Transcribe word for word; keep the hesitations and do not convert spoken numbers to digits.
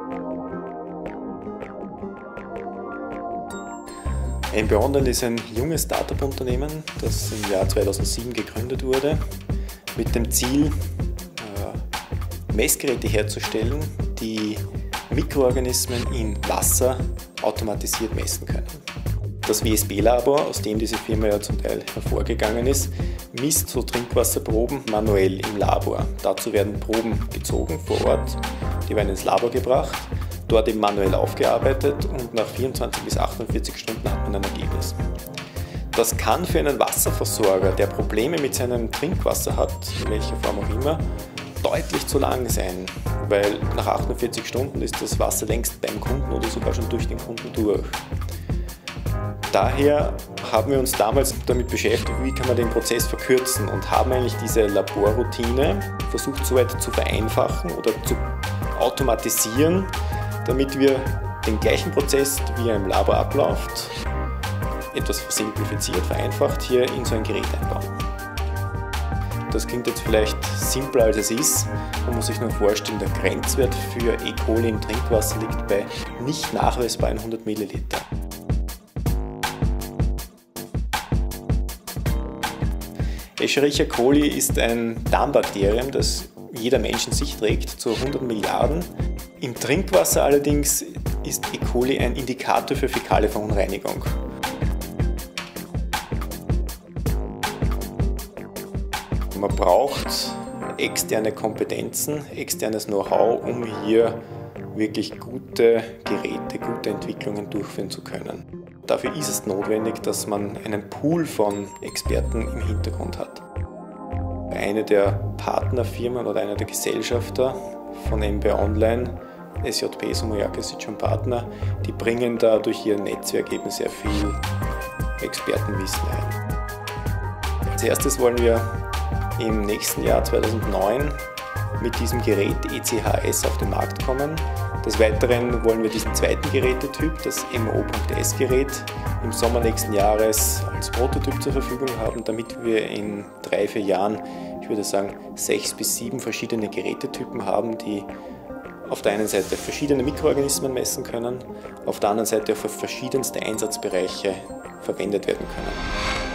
M B Online ist ein junges Startup-Unternehmen, das im Jahr zweitausendsieben gegründet wurde, mit dem Ziel, Messgeräte herzustellen, die Mikroorganismen in Wasser automatisiert messen können. Das W S B-Labor, aus dem diese Firma ja zum Teil hervorgegangen ist, misst so Trinkwasserproben manuell im Labor. Dazu werden Proben gezogen vor Ort, die werden ins Labor gebracht, dort eben manuell aufgearbeitet und nach vierundzwanzig bis achtundvierzig Stunden hat man ein Ergebnis. Das kann für einen Wasserversorger, der Probleme mit seinem Trinkwasser hat, in welcher Form auch immer, deutlich zu lang sein, weil nach achtundvierzig Stunden ist das Wasser längst beim Kunden oder sogar schon durch den Kunden durch. Daher haben wir uns damals damit beschäftigt, wie kann man den Prozess verkürzen und haben eigentlich diese Laborroutine versucht so weit zu vereinfachen oder zu automatisieren, damit wir den gleichen Prozess, wie er im Labor abläuft, etwas simplifiziert, vereinfacht hier in so ein Gerät einbauen. Das klingt jetzt vielleicht simpler als es ist. Man muss sich nur vorstellen, der Grenzwert für E. coli im Trinkwasser liegt bei nicht nachweisbaren hundert Milliliter. Escherichia coli ist ein Darmbakterium, das jeder Mensch in sich trägt, zu hundert Milliarden. Im Trinkwasser allerdings ist E. coli ein Indikator für fäkale Verunreinigung. Man braucht externe Kompetenzen, externes Know-how, um hier wirklich gute Geräte, gute Entwicklungen durchführen zu können. Dafür ist es notwendig, dass man einen Pool von Experten im Hintergrund hat. Eine der Partnerfirmen oder einer der Gesellschafter von M B Online, S J P Sumoyake ist schon Partner, die bringen da durch ihr Netzwerk eben sehr viel Expertenwissen ein. Als erstes wollen wir im nächsten Jahr zweitausendneun mit diesem Gerät E C H S auf den Markt kommen. Des Weiteren wollen wir diesen zweiten Gerätetyp, das M O S Gerät, im Sommer nächsten Jahres als Prototyp zur Verfügung haben, damit wir in drei, vier Jahren, ich würde sagen, sechs bis sieben verschiedene Gerätetypen haben, die auf der einen Seite verschiedene Mikroorganismen messen können, auf der anderen Seite für verschiedenste Einsatzbereiche verwendet werden können.